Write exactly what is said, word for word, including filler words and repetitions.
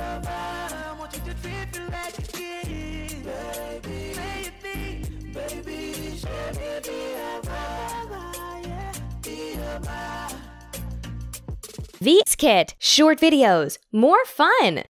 a vibe. I want you to treat me like a kid. Baby, baby, baby, share me, be a vibe, yeah, be a vibe. Vskit, short videos, more fun.